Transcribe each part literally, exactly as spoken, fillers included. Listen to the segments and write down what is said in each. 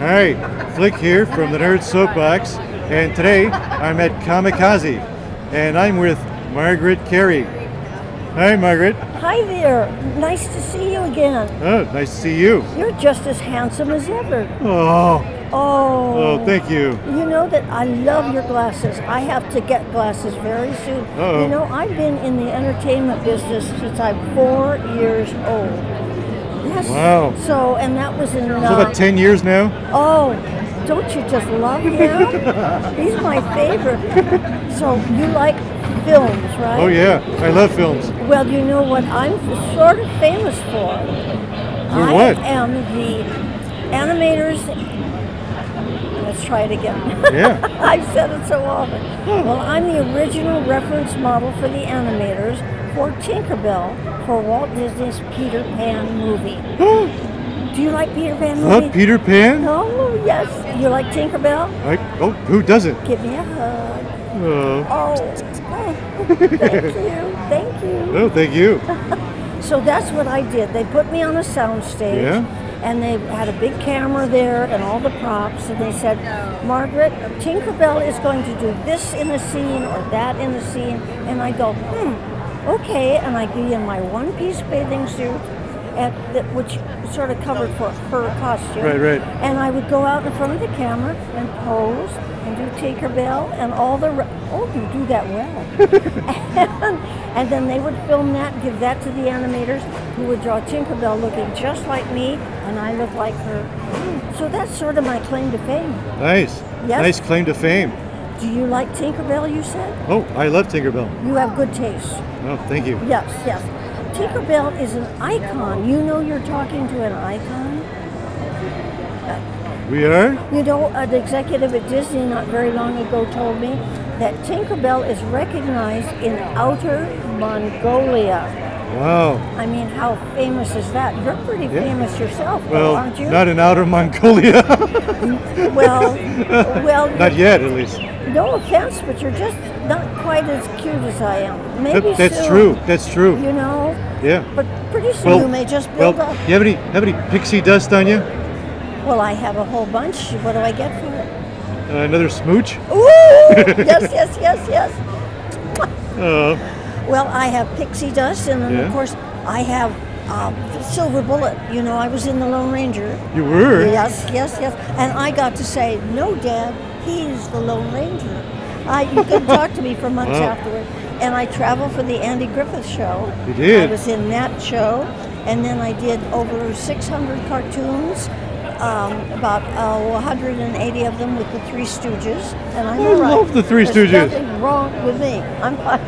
Hi, Flick here from the Nerd Soapbox, and today I'm at Comikaze, and I'm with Margaret Carey. Hi, Margaret. Hi there. Nice to see you again. Oh, nice to see you. You're just as handsome as ever. Oh. Oh. Oh, thank you. You know that I love your glasses. I have to get glasses very soon. Uh-oh. You know, I've been in the entertainment business since I'm four years old. Yes. Wow. So, and that was in... Uh, So about ten years now? Oh, don't you just love him? He's my favorite. So, you like films, right? Oh yeah, I love films. Well, you know what I'm sort of famous for? For I what? am the animators. Let's try it again. Yeah. I've said it so often. Well, I'm the original reference model for the animators for Tinkerbell for Walt Disney's Peter Pan movie. Do you like Peter Pan movie? Love Peter Pan? Oh, yes. You like Tinkerbell? I, oh, who doesn't? Give me a hug. Oh. Oh, oh. Thank you. Thank you. No, thank you. So that's what I did. They put me on a sound stage, Yeah. and they had a big camera there and all the props, and they said, Margaret, Tinkerbell is going to do this in the scene or that in the scene. And I go, hmm, okay. And I'd be in my one-piece bathing suit, at the, which sort of covered for her costume. Right, right. And I would go out in front of the camera and pose and do Tinkerbell and all the... Re- oh, you do that well. and, and then they would film that and give that to the animators who would draw Tinkerbell looking just like me, and I look like her. So that's sort of my claim to fame. Nice. Yes. Nice claim to fame. Do you like Tinkerbell, you said? Oh, I love Tinkerbell. You have good taste. Oh, thank you. Yes, yes. Tinkerbell is an icon. You know you're talking to an icon? We are? You know, an executive at Disney not very long ago told me that Tinkerbell is recognized in Outer Mongolia. Wow. I mean, how famous is that? You're pretty Yeah. famous yourself, though, Well, aren't you? not in Outer Mongolia. well, well, Not yet, at least. no offense, but you're just not quite as cute as I am. Maybe That- that's soon, true. That's true. You know, Yeah. but pretty soon Well, you may just well, build up. you have any have any pixie dust on you? Well, I have a whole bunch. What do I get for it? Uh, another smooch? Ooh! yes, yes, yes, yes. Uh, Well, I have pixie dust, and then Yeah. of course I have um, Silver Bullet. You know, I was in the Lone Ranger. you were? Yes, yes, yes. And I got to say, no, Dad, he's the Lone Ranger. I, you could talk to me for months Wow. afterward. And I traveled for the Andy Griffith Show. You did? I was in that show, and then I did over six hundred cartoons. Um, about uh, one hundred eighty of them with the Three Stooges, and I'm I all right. love the Three There's Stooges. nothing wrong with me. I'm fine.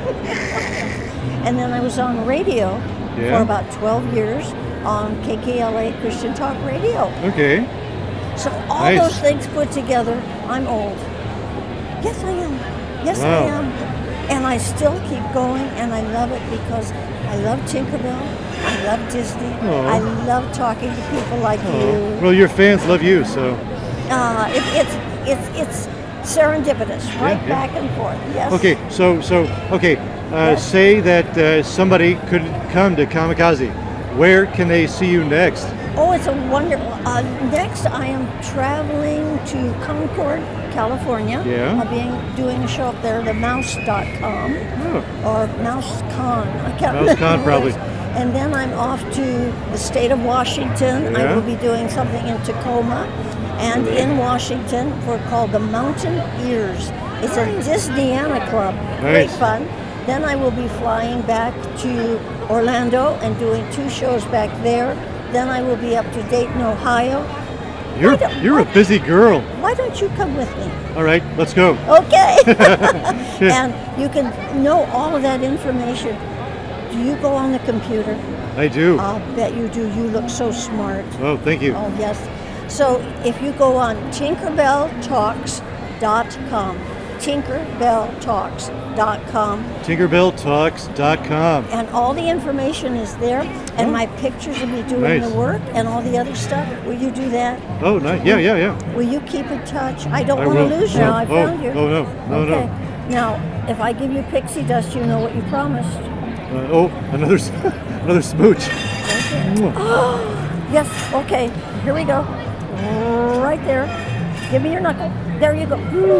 And then I was on radio Yeah. for about twelve years on K K L A Christian Talk Radio. Okay. So all Nice. those things put together, I'm old. Yes, I am. Yes, I Wow. am. And I still keep going, and I love it because I love Tinkerbell. I love Disney. Aw. I love talking to people like Oh. you. Well, your fans love you, so. Uh, it, it's it's it's serendipitous, right yeah. back and forth. Yes. Okay, so so okay. Uh, Yes. Say that uh, somebody could come to Comikaze. Where can they see you next? Oh, it's a wonderful. Uh, next, I am traveling to Concord, California. Yeah. I'll be doing a show up there, the mouse dot com Oh, or MouseCon. I can't MouseCon, remember probably. which. And then I'm off to the state of Washington. I Yeah. will be doing something in Tacoma and in Washington for called the Mountain Ears. It's a Disneyana club. Great Nice. fun. Then I will be flying back to Orlando and doing two shows back there. Then I will be up to Dayton, Ohio. you're Why don't- you're a busy girl. Why don't you come with me? All right, let's go. Okay. And you can know all of that information. Do you go on the computer? I do. I'll bet you do. You look so smart. Oh, thank you. Oh, yes. So if you go on tinkerbell talks dot com, tinkerbell talks dot com, tinkerbell talks dot com. and all the information is there, and Oh. my pictures of me doing Nice. the work and all the other stuff. Will you do that? Oh, nice. Yeah, yeah, yeah. Will you keep in touch? I don't I want to will. lose you. No. I Oh, found you. oh, no. No, okay. no. Now, if I give you pixie dust, you know what you promised. Uh, oh, another s- another smooch. Yes. Okay. Here we go. right there. Give me your knuckle. There you go.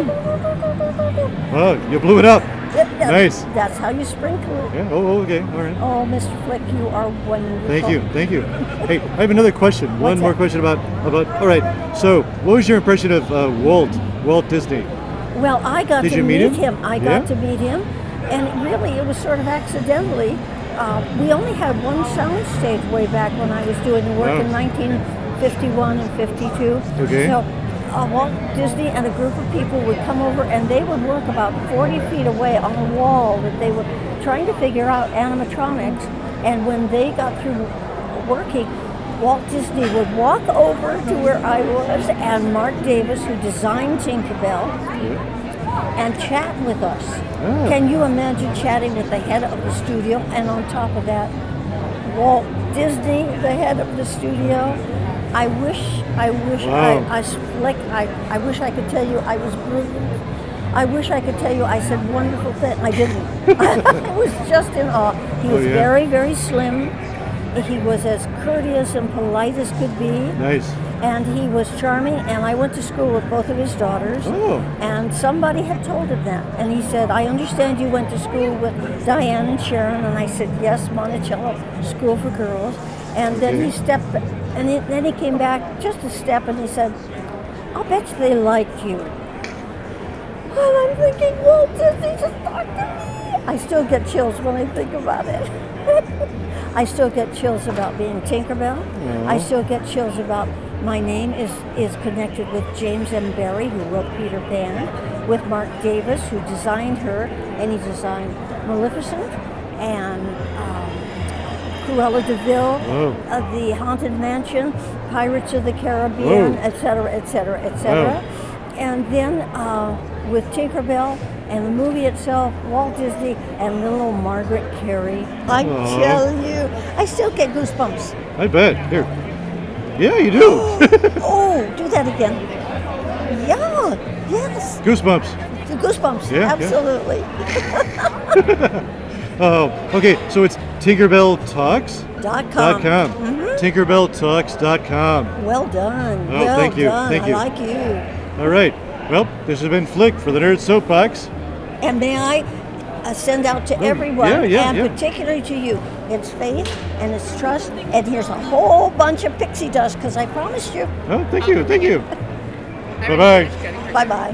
Oh, you blew it up. That- that- Nice. That's how you sprinkle it. Yeah. Oh, oh, okay. All right. Oh, Mister Flick, you are wonderful. Thank you. Thank you. Hey, I have another question. One What's more that? question about about. All right. So, what was your impression of uh, Walt Walt Disney? Well, I got Did to you meet meet him? him. I Yeah? got to meet him, and really, it was sort of accidentally. Uh, we only had one sound stage way back when I was doing the work Oh. in nineteen fifty-one and fifty-two. Okay. So uh, Walt Disney and a group of people would come over, and they would work about forty feet away on a wall that they were trying to figure out animatronics. And when they got through working, Walt Disney would walk over to where I was, and Mark Davis, who designed Tinkerbell, and chat with us. Ah. Can you imagine chatting with the head of the studio, and on top of that, Walt Disney, the head of the studio? I wish, I wish, Wow. I, I, Flick, I, I wish I could tell you I was brilliant. I wish I could tell you I said wonderful things. I didn't. I was just in awe. He Oh, was yeah. very, very slim. He was as courteous and polite as could be. Nice. And he was charming, and I went to school with both of his daughters. Oh. And somebody had told him that. And he said, I understand you went to school with Diane and Sharon. And I said, yes, Monticello School for Girls. And then Okay. he stepped, and he, then he came back just a step, and he said, I'll bet you they liked you. And I'm thinking, Walt Disney just talked to me. I still get chills when I think about it. I still get chills about being Tinkerbell. I still get chills about my name is, is connected with James M. Barrie, who wrote Peter Pan, with Mark Davis, who designed her, and he designed Maleficent and um, Cruella de Vil, Oh. uh, The Haunted Mansion, Pirates of the Caribbean, Whoa. et cetera, et cetera, et cetera. Wow. And then uh, with Tinkerbell and the movie itself, Walt Disney and little Margaret Carey. I Aw. tell you, I still get goosebumps. I bet. Here. Yeah, you do. Oh, do that again. Yeah, yes, Goosebumps. the goosebumps, Yeah, yeah. absolutely. Oh, okay. So it's Tinkerbell Talks. Dot com. Dot com. Mhm. Tinkerbell Talks dot com. Well done. Oh, well thank you, done. thank you. I like you. All right. Well, this has been Flick for the Nerd Soapbox. And may I uh, send out to Oh, everyone, yeah, yeah, and yeah. particularly to you, it's faith and it's trust, and here's a whole bunch of pixie dust, because I promised you. Oh, thank you, thank you. Bye bye. Bye-bye.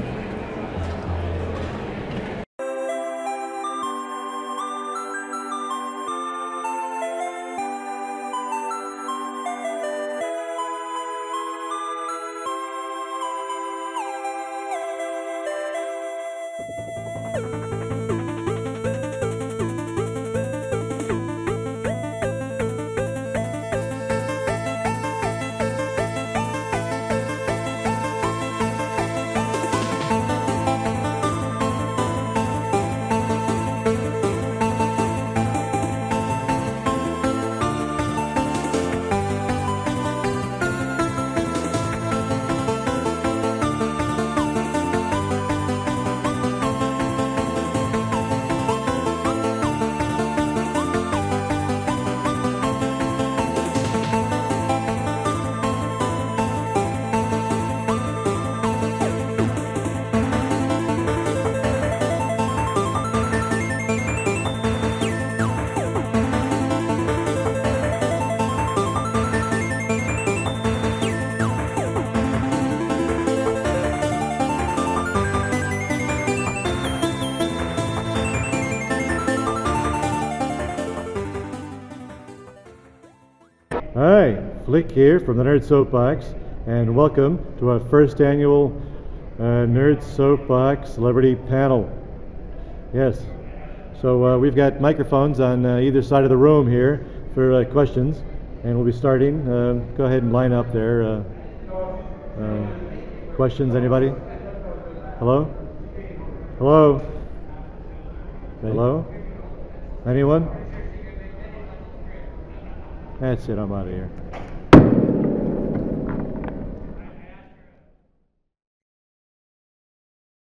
Hi, Flick here from the Nerd Soapbox, and welcome to our first annual uh, Nerd Soapbox Celebrity Panel. Yes, so uh, we've got microphones on uh, either side of the room here for uh, questions, and we'll be starting. Uh, go ahead and line up there. Uh, uh, questions, anybody? Hello? Hello? Hello? Anyone? That's it, I'm out of here.